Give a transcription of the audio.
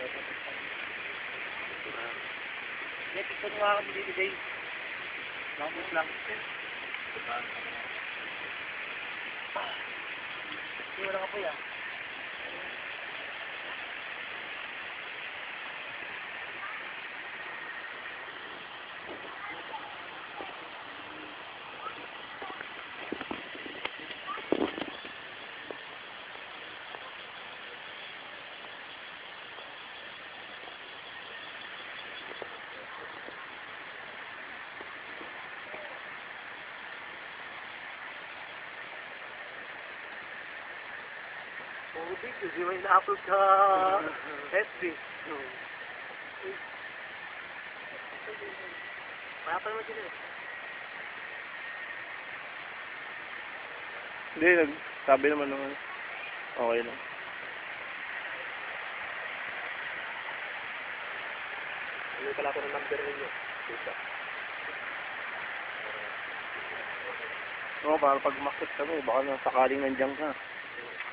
Ito nga ako bibigay. Lambos lang. Wala ka po yan. Kasi may na-upload sa FB. Kaya pa naman sila eh. Hindi, nagsabi naman naman. Okay lang. Hindi pala ako ng number ninyo. Oo, para pag makit kami, baka na sakaling nandiyan ka.